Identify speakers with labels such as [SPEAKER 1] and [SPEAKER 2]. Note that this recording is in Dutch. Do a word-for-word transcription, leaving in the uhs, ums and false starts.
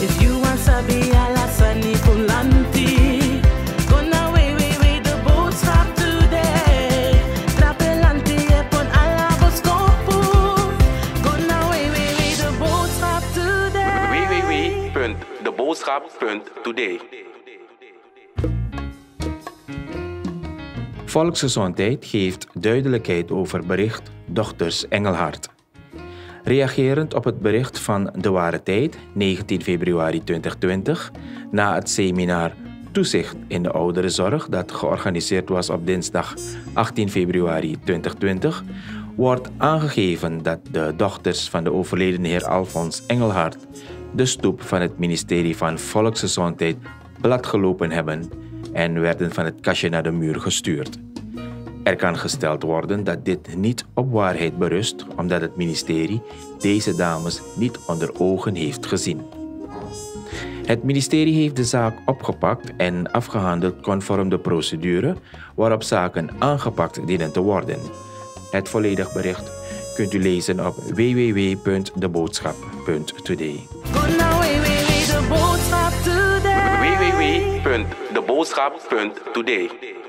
[SPEAKER 1] If you want sabi alasani kulanti, gonna way way way the boat stop today. Trapelanti epon alaboskopu, gonna way way way the boat stop today.
[SPEAKER 2] www.deboodschap.today.
[SPEAKER 3] Volksgezondheid geeft duidelijkheid over bericht Dochters Engelhart. Reagerend op het bericht van De Ware Tijd, negentien februari tweeduizend twintig, na het seminar Toezicht in de Ouderenzorg dat georganiseerd was op dinsdag achttien februari tweeduizend twintig, wordt aangegeven dat de dochters van de overleden heer Alfons Engelhart de stoep van het ministerie van Volksgezondheid platgelopen hebben en werden van het kastje naar de muur gestuurd. Er kan gesteld worden dat dit niet op waarheid berust, omdat het ministerie deze dames niet onder ogen heeft gezien. Het ministerie heeft de zaak opgepakt en afgehandeld conform de procedure waarop zaken aangepakt dienen te worden. Het volledig bericht kunt u lezen op w w w punt deboodschap punt today.
[SPEAKER 2] w w w punt deboodschap punt today.